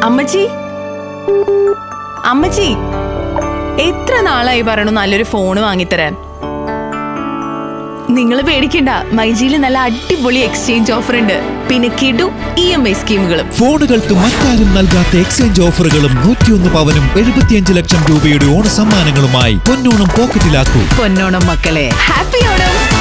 അമ്മച്ചി, അമ്മച്ചി, എത്ര നാളായി പറയണു നല്ലൊരു ഫോണ് വാങ്ങിത്തരാൻ. നിങ്ങൾ പേടിക്കണ്ട, മൈജിയിൽ നല്ല അടിപൊളി എക്സ്ചേഞ്ച് ഓഫർ ഉണ്ട്. പിന്നെ കിടു EMI സ്കീമുകളും. ഫോണുകൾക്ക് മറ്റാരും നൽകാത്ത എക്സ്ചേഞ്ച് ഓഫറുകളും 101 പവനും 75 ലക്ഷം രൂപയുടെ ഓണ സമ്മാനങ്ങളുമായി പൊന്നോണം പോക്കറ്റിലാക്കൂ. പൊന്നോണം മക്കളെ, ഹാപ്പി ഓണം.